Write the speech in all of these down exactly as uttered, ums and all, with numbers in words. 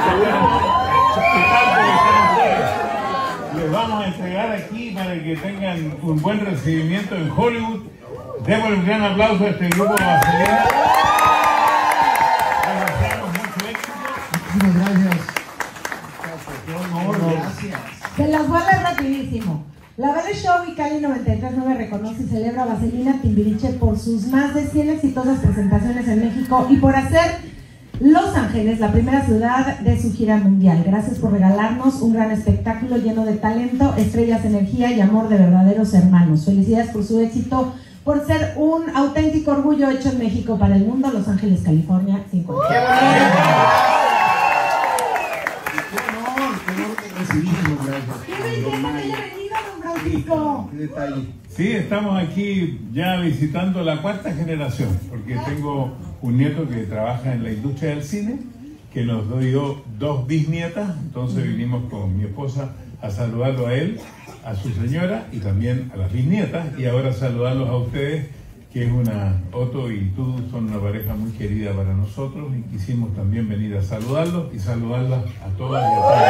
Les vamos a entregar aquí para que tengan un buen recibimiento en Hollywood. Demos un gran aplauso a este grupo Vaselina. Les deseamos mucho éxito. Muchísimas gracias. Qué honor. Gracias. Se las voy a leer rapidísimo. La Vele Show y Cali noventa y tres punto nueve reconoce y celebra a Vaselina Timbiriche por sus más de cien exitosas presentaciones en México y por hacer Los Ángeles la primera ciudad de su gira mundial. Gracias por regalarnos un gran espectáculo lleno de talento, estrellas, energía y amor de verdaderos hermanos. Felicidades por su éxito, por ser un auténtico orgullo hecho en México para el mundo. Los Ángeles, California, cincuenta. ¡Qué honor! ¡Qué honor que recibimos! Gracias. ¡Qué belleza que haya venido, don Francisco! ¡Qué detalle! Sí, estamos aquí ya visitando la cuarta generación, porque tengo un nieto que trabaja en la industria del cine, que nos dio dos bisnietas, entonces vinimos con mi esposa a saludarlo a él, a su señora y también a las bisnietas, y ahora saludarlos a ustedes, que es una, Otto y tú son una pareja muy querida para nosotros, y quisimos también venir a saludarlos y saludarlas a todas y a todos.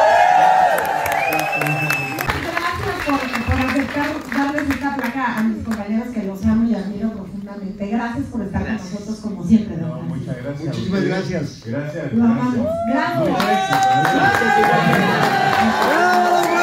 Por, por aceptar darles esta placa a mis compañeros que los amo y admiro profundamente. Gracias por estar con nosotros como siempre, No, don muchas gracias. Muchísimas gracias. Gracias. Lo amamos. Gracias. Gracias. Mucho éxito.